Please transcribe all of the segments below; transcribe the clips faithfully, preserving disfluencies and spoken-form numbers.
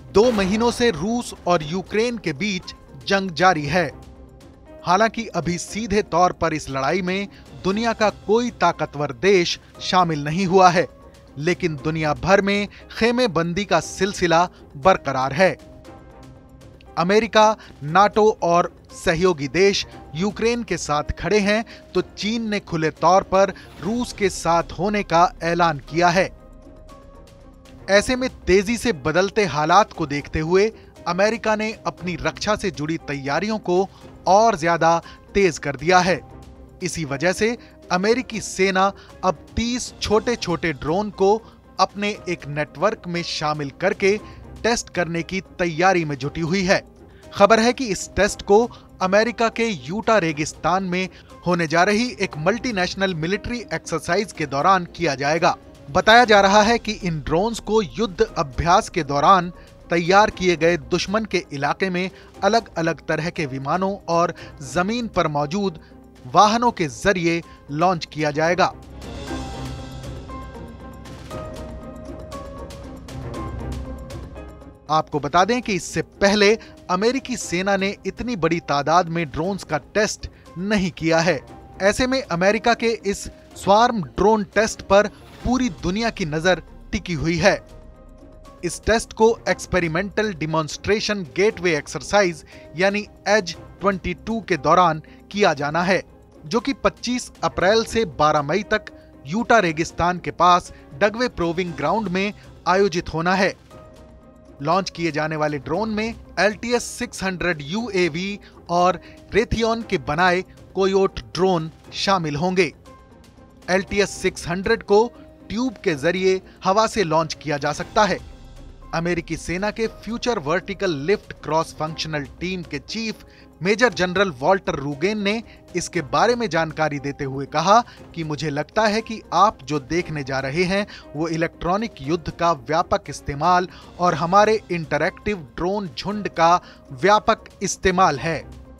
दो महीनों से रूस और यूक्रेन के बीच जंग जारी है। हालांकि अभी सीधे तौर पर इस लड़ाई में दुनिया का कोई ताकतवर देश शामिल नहीं हुआ है, लेकिन दुनिया भर में खेमेबंदी का सिलसिला बरकरार है। अमेरिका, नाटो और सहयोगी देश यूक्रेन के साथ खड़े हैं, तो चीन ने खुले तौर पर रूस के साथ होने का ऐलान किया है। ऐसे में तेजी से बदलते हालात को देखते हुए अमेरिका ने अपनी रक्षा से जुड़ी तैयारियों को और ज्यादा तेज कर दिया है। इसी वजह से अमेरिकी सेना अब तीस छोटे छोटे ड्रोन को अपने एक नेटवर्क में शामिल करके टेस्ट करने की तैयारी में जुटी हुई है। खबर है कि इस टेस्ट को अमेरिका के यूटा रेगिस्तान में होने जा रही एक मल्टीनेशनल मिलिट्री एक्सरसाइज के दौरान किया जाएगा। बताया जा रहा है कि इन ड्रोन्स को युद्ध अभ्यास के दौरान तैयार किए गए दुश्मन के इलाके में अलग अलग तरह के विमानों और जमीन पर मौजूद वाहनों के जरिए लॉन्च किया जाएगा। आपको बता दें कि इससे पहले अमेरिकी सेना ने इतनी बड़ी तादाद में ड्रोन्स का टेस्ट नहीं किया है। ऐसे में अमेरिका के इस स्वार्म ड्रोन टेस्ट पर पूरी दुनिया की नजर टिकी हुई है। इस टेस्ट को एक्सपेरिमेंटल डिमॉन्स्ट्रेशन गेटवे एक्सरसाइज यानी एज बाईस के दौरान किया जाना है, जो कि पच्चीस अप्रैल से बारह मई तक यूटा रेगिस्तान के पास डगवे प्रोविंग ग्राउंड में आयोजित होना है। लॉन्च किए जाने वाले ड्रोन में L T S six hundred U A V और रेथियन के बनाए कोयोट ड्रोन शामिल होंगे। L T S six hundred को ट्यूब के जरिए हवा से लॉन्च किया जा सकता है। अमेरिकी सेना के future vertical lift cross functional team के chief major general Walter Rugen ने इसके बारे में जानकारी देते हुए कहा कि मुझे लगता है कि आप जो देखने जा रहे हैं वो इलेक्ट्रॉनिक युद्ध का व्यापक इस्तेमाल और हमारे इंटरैक्टिव ड्रोन झुंड का व्यापक इस्तेमाल है।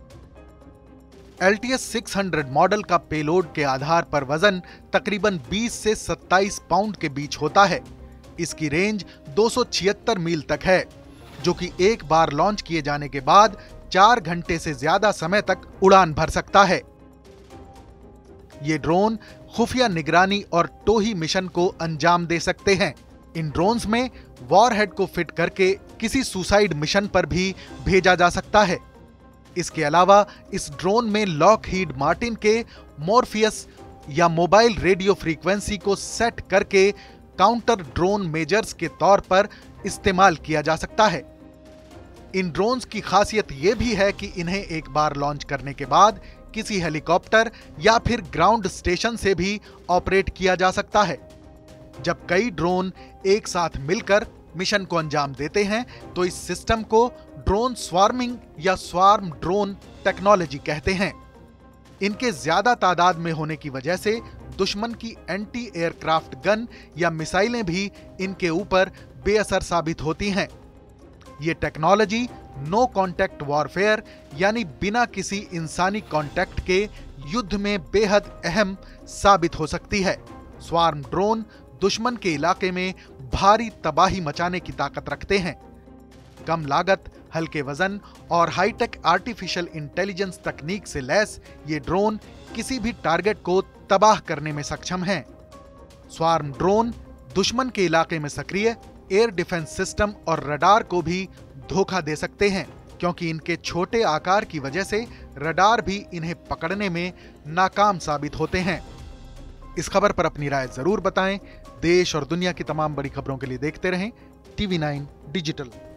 L T S six hundred model का पेलोड के आधार पर वजन तकरीबन बीस से सत्ताईस पाउंड के बीच होता है। इसकी रेंज दो सौ छिहत्तर मील तक है, जो कि एक बार लॉन्च किए जाने के बाद चार घंटे से ज्यादा समय तक उड़ान भर सकता है। ये ड्रोन खुफिया निगरानी और टोही मिशन को अंजाम दे सकते हैं। इन ड्रोन्स में वॉरहेड को फिट करके किसी सुसाइड मिशन पर भी भेजा जा सकता है। इसके अलावा इस ड्रोन में लॉकहीड मार्टिन के मॉर्फियस या मोबाइल रेडियो फ्रीक्वेंसी को सेट करके काउंटर ड्रोन मेजर्स के तौर पर इस्तेमाल किया जा सकता है। इन ड्रोन्स की खासियत यह भी है कि इन्हें एक बार लॉन्च करने के बाद किसी हेलीकॉप्टर या फिर ग्राउंड स्टेशन से भी ऑपरेट किया जा सकता है। जब कई ड्रोन एक साथ मिलकर मिशन को अंजाम देते हैं तो इस सिस्टम को ड्रोन स्वार्मिंग या स्वार्म ड्रोन टेक्नोलॉजी कहते हैं। इनके ज्यादा तादाद में होने की वजह से दुश्मन की एंटी एयरक्राफ्ट गन या मिसाइलें भी इनके ऊपर बेअसर साबित होती हैं। ये टेक्नोलॉजी नो कॉन्टैक्ट वॉरफेयर यानी बिना किसी इंसानी कॉन्टैक्ट के युद्ध में बेहद अहम साबित हो सकती है। स्वार्म ड्रोन दुश्मन के इलाके में भारी तबाही मचाने की ताकत रखते हैं। कम लागत, हल्के वजन और हाईटेक आर्टिफिशियल इंटेलिजेंस तकनीक से लैस ये ड्रोन किसी भी टारगेट को तबाह करने में सक्षम हैं। स्वार्म ड्रोन दुश्मन के इलाके में सक्रिय एयर डिफेंस सिस्टम और रडार को भी धोखा दे सकते हैं, क्योंकि इनके छोटे आकार की वजह से रडार भी इन्हें पकड़ने में नाकाम साबित होते हैं। इस खबर पर अपनी राय जरूर बताएं। देश और दुनिया की तमाम बड़ी खबरों के लिए देखते रहें टीवी नाइन डिजिटल।